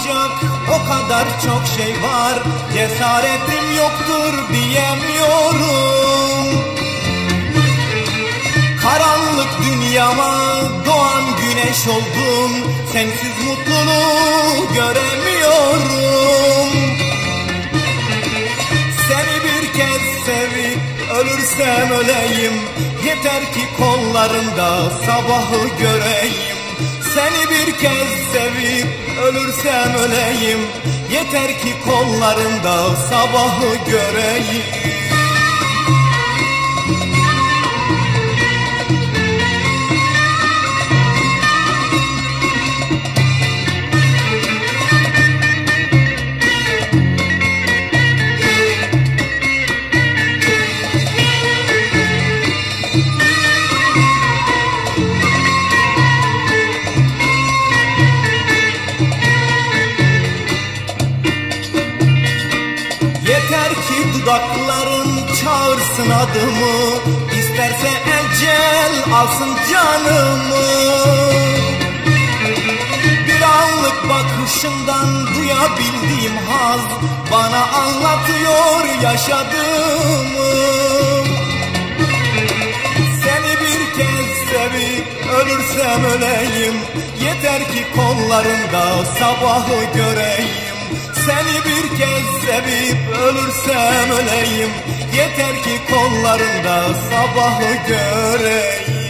anlatacak o kadar çok şey var, cesaretim yoktur diyemiyorum. Karanlık dünyama doğan güneş oldum, sensiz mutluluğu göremiyorum. Seni bir kez sevip ölürsem öleyim, yeter ki kollarında sabahı göreyim. Seni bir kez sevip ölürsem öleyim, yeter ki kollarında sabahı göreyim. Yeter ki dudakların çağırsın adımı, isterse ecel alsın canımı. Bir anlık bakışından duyabildiğim haz bana anlatıyor yaşadığımı. Seni bir kez sevip ölürsem öleyim, yeter ki kollarında sabahı göreyim. Seni bir kez sevip ölürsem öleyim, yeter ki kollarında sabahı göreyim.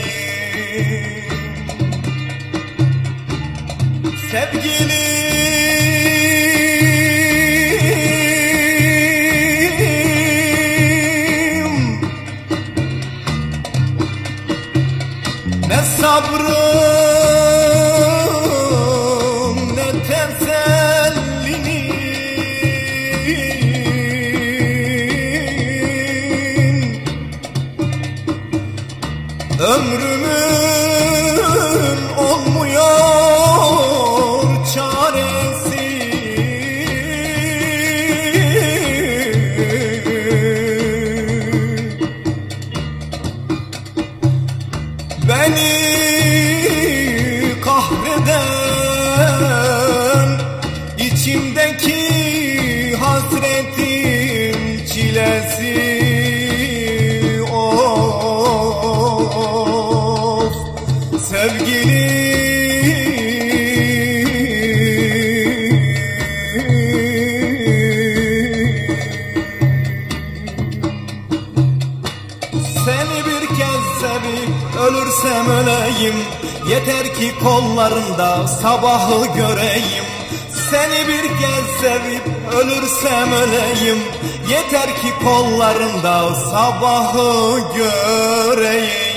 Sevgilim, ne sabrım ne tesellinin, ömrümün olmuyor çaresi. Beni kahreden içimdeki hasretin çilesi. Of sevgilim, seni bir kez sevip ölürsem öleyim, yeter ki kollarında sabahı göreyim. Seni bir kez sevip ölürsem öleyim, yeter ki kollarında sabahı göreyim.